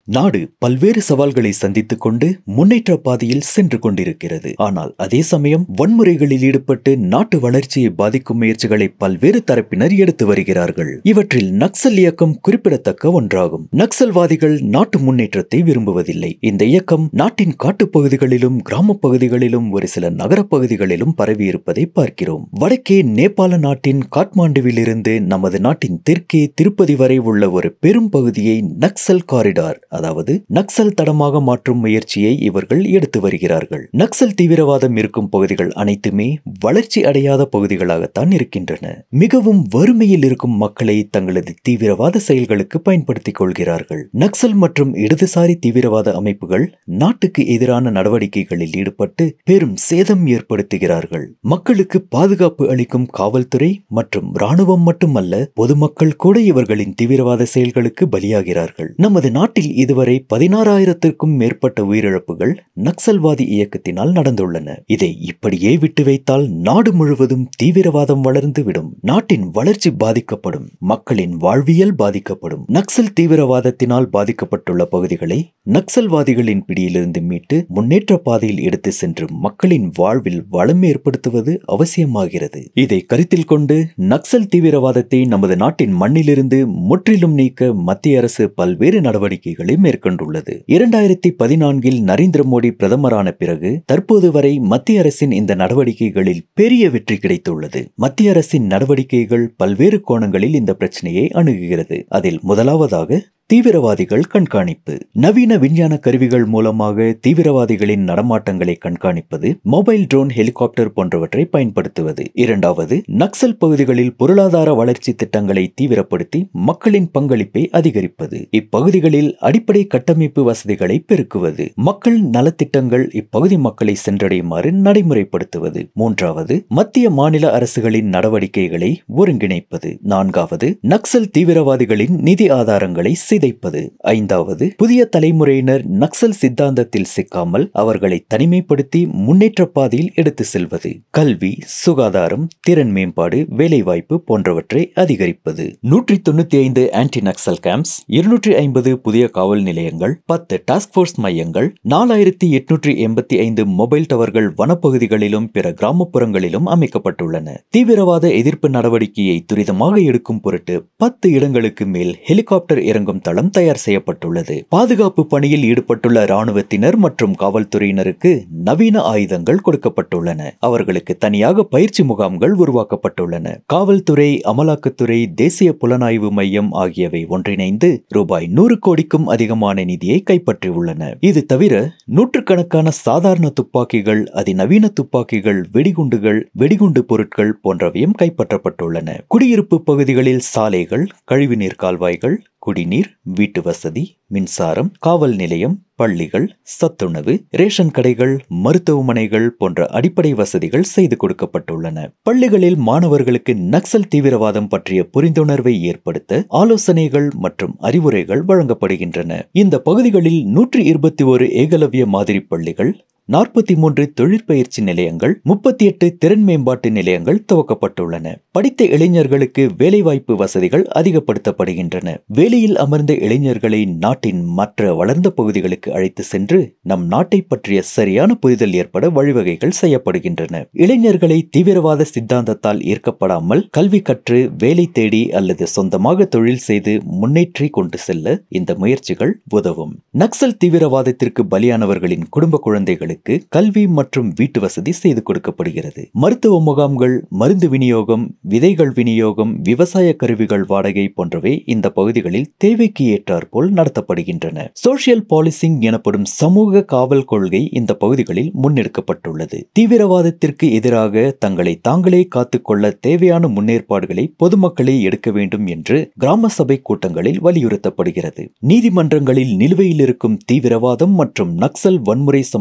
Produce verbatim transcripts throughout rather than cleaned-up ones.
நாடு பல்வேறு சவால்களை சந்தித்துக் கொண்டு முன்னேற்ற பாதையில் சென்று கொண்டிருக்கிறது. ஆனால் அதே சமயம் வன்முறைகளில் ஈடுபட்டு நாட்டு வளர்ச்சியை பாதிக்கும் முயற்சிகளை பல்வேறு தரப்பினர் எடுத்து வருகிறார்கள். இவற்றில் நக்சல் இயக்கம் குறிப்பிடத்தக்க ஒன்றாகும். நக்சல்வாதிகள் நாட்டு முன்னேற்றத்தை விரும்புவதில்லை. இந்த இயக்கம் நாட்டின் காட்டுப்பகுதிகளிலும் கிராம பகுதிகளிலும் ஒரு சில நகர பகுதிகளிலும் பரவியிருப்பதை பார்க்கிறோம். வடக்கே நேபாள நாட்டின் காட்மாண்டுவில் இருந்து நமது நாட்டின் தெற்கே திருப்பதி வரை உள்ள ஒரு பெரும் பகுதியை நக்சல் காரிடார், அதாவது நக்சல் தடமாக மாற்றும் முயற்சியை இவர்கள் எடுத்து வருகிறார்கள். நக்சல் தீவிரவாதம் இருக்கும் பகுதிகள் அனைத்துமே வளர்ச்சி அடையாத பகுதிகளாகத்தான் இருக்கின்றன. மிகவும் வறுமையில் இருக்கும் மக்களை தங்களது தீவிரவாத செயல்களுக்கு பயன்படுத்திக் கொள்கிறார்கள். நக்சல் மற்றும் இடதுசாரி தீவிரவாத அமைப்புகள் நாட்டுக்கு எதிரான நடவடிக்கைகளில் ஈடுபட்டு பெரும் சேதம் ஏற்படுத்துகிறார்கள். மக்களுக்கு பாதுகாப்பு அளிக்கும் காவல்துறை மற்றும் ராணுவம் மட்டுமல்ல, பொதுமக்கள் கூட இவர்களின் தீவிரவாத செயல்களுக்கு பலியாகிறார்கள். நமது நாட்டில் இதுவரை பதினாறாயிரத்திற்கும் மேற்பட்ட உயிரிழப்புகள் நக்சல்வாதி இயக்கத்தினால் நடந்துள்ளன. இதை இப்படியே விட்டு வைத்தால் நாடு முழுவதும் தீவிரவாதம் வளர்ந்துவிடும். நாட்டின் வளர்ச்சி பாதிக்கப்படும், மக்களின் வாழ்வியல் பாதிக்கப்படும். நக்சல் தீவிரவாதத்தினால் பாதிக்கப்பட்டுள்ள பகுதிகளை நக்சல்வாதிகளின் பிடியிலிருந்து மீட்டு முன்னேற்ற பாதையில் எடுத்து சென்று மக்களின் வாழ்வில் வளம் ஏற்படுத்துவது அவசியமாகிறது. இதை கருத்தில் கொண்டு நக்சல் தீவிரவாதத்தை நமது நாட்டின் மண்ணிலிருந்து முற்றிலும் நீக்க மத்திய அரசு பல்வேறு நடவடிக்கைகளை மேற்கொண்டுள்ளது. இரண்டாயிரத்தி பதினான்கில் நரேந்திர மோடி பிரதமரான பிறகு தற்போது வரை மத்திய அரசின் இந்த நடவடிக்கைகளில் பெரிய வெற்றி கிடைத்துள்ளது. மத்திய அரசின் நடவடிக்கைகள் பல்வேறு கோணங்களில் இந்த பிரச்சனையை அணுகுகிறது. அதில் முதலாவதாக தீவிரவாதிகள் கண்காணிப்பு. நவீன விஞ்ஞான கருவிகள் மூலமாக தீவிரவாதிகளின் நடமாட்டங்களை கண்காணிப்பது, மொபைல் ட்ரோன், ஹெலிகாப்டர் போன்றவற்றை பயன்படுத்துவது. இரண்டாவது, நக்சல் பகுதிகளில் பொருளாதார வளர்ச்சி திட்டங்களை தீவிரப்படுத்தி மக்களின் பங்களிப்பை அதிகரிப்பது. இப்பகுதிகளில் அடிப்படை கட்டமைப்பு வசதிகளை பெருக்குவது. மக்கள் நலத்திட்டங்கள் இப்பகுதி மக்களை சென்றடையுமாறு நடைமுறைப்படுத்துவது. மூன்றாவது, மத்திய மாநில அரசுகளின் நடவடிக்கைகளை ஒருங்கிணைப்பது. நான்காவது, நக்சல் தீவிரவாதிகளின் நிதி ஆதாரங்களை சிதைப்பது. ஐந்தாவது, புதிய தலைமுறையினர் நக்சல் சித்தாந்தத்தில் சிக்காமல் அவர்களை தனிமைப்படுத்தி முன்னேற்ற பாதையில் எடுத்து செல்வது. கல்வி, சுகாதாரம், திறன் மேம்பாடு, வேலைவாய்ப்பு போன்றவற்றை அதிகரிப்பது. நூற்றி தொண்ணூத்தி ஐந்து ஆன்டி நக்சல் கேம்ப்ஸ், இருநூற்றி ஐம்பது புதிய காவல் நிலையங்கள், பத்து டாஸ்க் போர்ஸ் மையங்கள், நாலாயிரத்தி எட்நூற்றி எண்பத்தி ஐந்து மொபைல் டவர்கள் வனப்பகுதிகளிலும் பிற கிராமப்புறங்களிலும் அமைக்கப்பட்டுள்ளன. தீவிரவாத எதிர்ப்பு நடவடிக்கையை துரிதமாக எடுக்கும் பொருட்டு பத்து இடங்களுக்கு மேல் ஹெலிகாப்டர் இறங்கும் தளம் தயார் செய்யப்பட்டுள்ளது. பாதுகாப்பு பணியில் ஈடுபட்டுள்ள ராணுவத்தினர் மற்றும் காவல்துறையினருக்கு நவீன ஆயுதங்கள் கொடுக்கப்பட்டுள்ளன. அவர்களுக்கு தனியாக பயிற்சி முகாம்கள் உருவாக்கப்பட்டுள்ளன. காவல்துறை, அமலாக்கத்துறை, தேசிய புலனாய்வு மையம் ஆகியவை ஒன்றிணைந்து ரூபாய் நூறு கோடிக்கும் அதிகமான நிதியை கைப்பற்றியுள்ளன. இது தவிர நூற்றுக்கணக்கான சாதாரண துப்பாக்கிகள், அதிநவீன துப்பாக்கிகள், வெடிகுண்டுகள், வெடிகுண்டு பொருட்கள் போன்றவையும் கைப்பற்றப்பட்டுள்ளன. குடியிருப்பு பகுதிகளில் சாலைகள், கழிவுநீர் கால்வாய்கள், குடிநீர், வீட்டு வசதி, மின்சாரம், காவல் நிலையம், பள்ளிகள், சத்துணவு, ரேஷன் கடைகள், மருத்துவமனைகள் போன்ற அடிப்படை வசதிகள் செய்து கொடுக்கப்பட்டுள்ளன. பள்ளிகளில் மாணவர்களுக்கு நக்சல் தீவிரவாதம் பற்றிய புரிந்துணர்வை ஏற்படுத்த ஆலோசனைகள் மற்றும் அறிவுரைகள் வழங்கப்படுகின்றன. இந்த பகுதிகளில் நூற்றி இருபத்தி ஒரு ஏகலவ்ய மாதிரி பள்ளிகள், நாற்பத்தி மூன்று தொழிற்பயிற்சி நிலையங்கள், முப்பத்தி எட்டு திறன் மேம்பாட்டு நிலையங்கள் துவக்கப்பட்டுள்ளன. படித்த இளைஞர்களுக்கு வேலைவாய்ப்பு வசதிகள் அதிகப்படுத்தப்படுகின்றன. வேலையில் அமர்ந்த இளைஞர்களை நாட்டின் மற்ற வளர்ந்த பகுதிகளுக்கு அழைத்து சென்று நம் நாட்டை பற்றிய சரியான புரிதல் ஏற்பட வழிவகைகள் செய்யப்படுகின்றன. இளைஞர்களை தீவிரவாத சித்தாந்தத்தால் ஈர்க்கப்படாமல் கல்வி கற்று வேலை தேடி அல்லது சொந்தமாக தொழில் செய்து முன்னேற்றி கொண்டு செல்ல இந்த முயற்சிகள் உதவும். நக்சல் தீவிரவாதத்திற்கு பலியானவர்களின் குடும்ப குழந்தைகளுக்கு கல்வி மற்றும் வீட்டு வசதி செய்து கொடுக்கப்படுகிறது. மருத்துவ முகாம்கள், மருந்து விநியோகம், விதைகள் விநியோகம், விவசாய கருவிகள் வாடகை போன்றவை இந்த பகுதிகளில் தேவைக்கு ஏற்றாற்போல் நடத்தப்படுகின்றன. சோசியல் பாலிசிங் எனப்படும் சமூக காவல் கொள்கை இந்த பகுதிகளில் முன்னெடுக்கப்பட்டுள்ளது. தீவிரவாதத்திற்கு எதிராக தங்களை தாங்களே காத்துக்கொள்ள தேவையான முன்னேற்பாடுகளை பொதுமக்களே எடுக்க வேண்டும் என்று கிராம சபை கூட்டங்களில் வலியுறுத்தப்படுகிறது. நீதிமன்றங்களில் நிலுவையில் இருக்கும் தீவிரவாதம் மற்றும் நக்சல் வன்முறை சம்பந்தப்பட்ட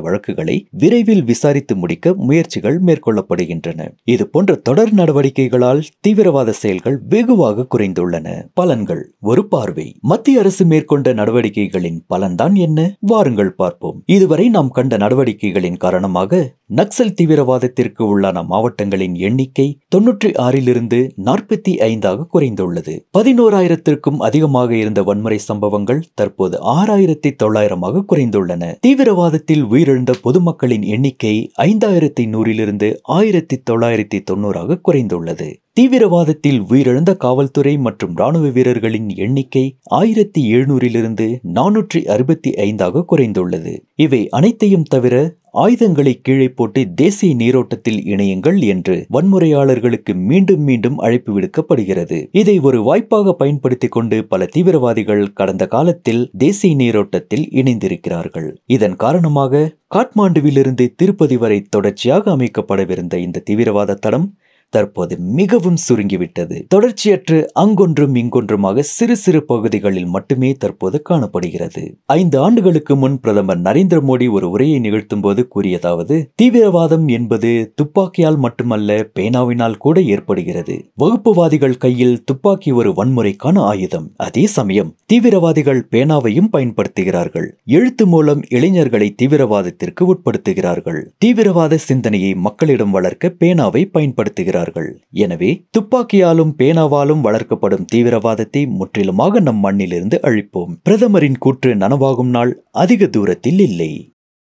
வழக்குகளை விரைவில் விசாரித்து முடிக்க முயற்சிகள் மேற்கொள்ளப்படுகின்றன. இது போன்ற தொடர் நடவடிக்கைகளால் தீவிரவாத செயல்கள் வெகுவாக குறைந்துள்ளன. பலன்கள் ஒரு பார்வை. மத்திய அரசு மேற்கொண்ட நடவடிக்கைகளின் பலன்தான் என்ன? வாருங்கள் பார்ப்போம். இதுவரை நாம் கண்ட நடவடிக்கைகளின் காரணமாக நக்சல் தீவிரவாதத்திற்கு உள்ளான மாவட்டங்களின் எண்ணிக்கை தொன்னூற்றி ஆறிலிருந்து நாற்பத்தி ஐந்தாக குறைந்துள்ளது. பதினோராயிரத்திற்கும் அதிகமாக இருந்த வன்முறை சம்பவங்கள் தற்போது ஆறாயிரத்தி தொள்ளாயிரமாக குறைந்துள்ளன. தீவிரவாதத்தில் உயிரிழந்த பொதுமக்களின் எண்ணிக்கை ஐந்தாயிரத்தி நூறிலிருந்து ஆயிரத்தி தொள்ளாயிரத்தி தொண்ணூறாக குறைந்துள்ளது. தீவிரவாதத்தில் உயிரிழந்த காவல்துறை மற்றும் ராணுவ வீரர்களின் எண்ணிக்கை ஆயிரத்தி எழுநூறிலிருந்து நானூற்றி அறுபத்தி ஐந்தாக குறைந்துள்ளது. இவை அனைத்தையும் தவிர ஆயுதங்களை கீழே போட்டு தேசிய நீரோட்டத்தில் இணையுங்கள் என்று வன்முறையாளர்களுக்கு மீண்டும் மீண்டும் அழைப்பு விடுக்கப்படுகிறது. இதை ஒரு வாய்ப்பாக பயன்படுத்திக் கொண்டு பல தீவிரவாதிகள் கடந்த காலத்தில் தேசிய நீரோட்டத்தில் இணைந்திருக்கிறார்கள். இதன் காரணமாக காட்மாண்டுவிலிருந்து திருப்பதி வரை தொடர்ச்சியாக அமைக்கப்படவிருந்த இந்த தீவிரவாத தடம் தற்போது மிகவும் சுருங்கிவிட்டது. தொடர்ச்சியற்று அங்கொன்றும் இங்கொன்றுமாக சிறு சிறு பகுதிகளில் மட்டுமே தற்போது காணப்படுகிறது. ஐந்து ஆண்டுகளுக்கு முன் பிரதமர் நரேந்திர மோடி ஒரு உரையை நிகழ்த்தும் போது கூறியதாவது, தீவிரவாதம் என்பது துப்பாக்கியால் மட்டுமல்ல, பேனாவினால் கூட ஏற்படுகிறது. வகுப்புவாதிகள் கையில் துப்பாக்கி ஒரு வன்முறைக்கான ஆயுதம். அதே சமயம் தீவிரவாதிகள் பேனாவையும் பயன்படுத்துகிறார்கள். எழுத்து மூலம் இளைஞர்களை தீவிரவாதத்திற்கு உட்படுத்துகிறார்கள். தீவிரவாத சிந்தனையை மக்களிடம் வளர்க்க பேனாவை பயன்படுத்துகிறார்கள். எனவே துப்பாக்கியாலும் பேனாவாலும் வளர்க்கப்படும் தீவிரவாதத்தை முற்றிலுமாக நம் மண்ணிலிருந்து அழிப்போம். பிரதமரின் கூற்று நனவாகும் நாள் அதிக தூரத்தில் இல்லை.